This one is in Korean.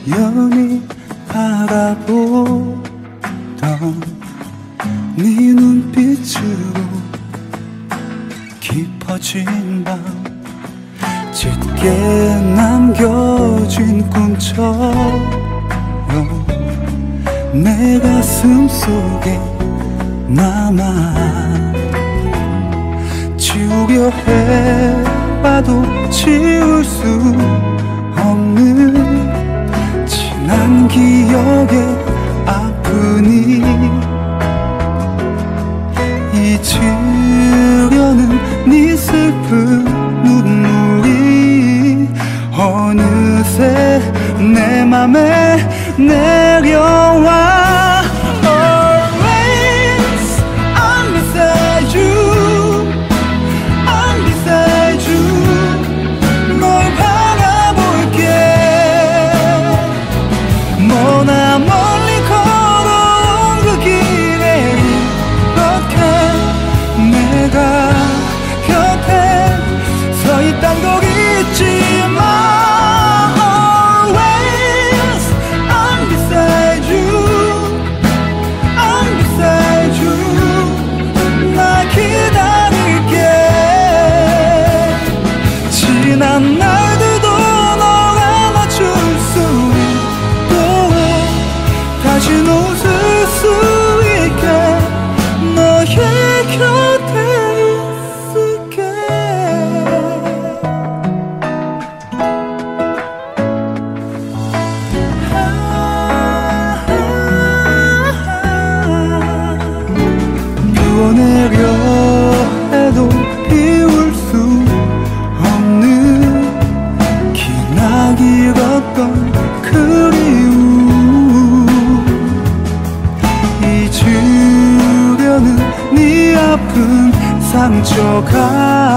우연히 바라보던 네 눈빛으로 깊어진 밤 짙게 남겨진 꿈처럼 내 가슴 속에 남아 지우려 해봐도 지울 수 없는 지난 기억의 아프니 잊으려는 네 슬픈 눈물이 어느새 내 맘에 내려와 Always I'm beside you I'm beside you 널 바라볼게 머나 멀리 걸어온 그 길에 이렇게 내가 곁에 서 있단 걸 잊지 마 Always I'm beside you I'm beside you 나 기다릴게 지난 날들도 널 안아줄 수 있고 다시 웃을 수 있게 너의 곁에 있을게 피워내려 해도 피울 수 없는 기나긴 어떤 그리움 잊으려는 네 아픈 상처가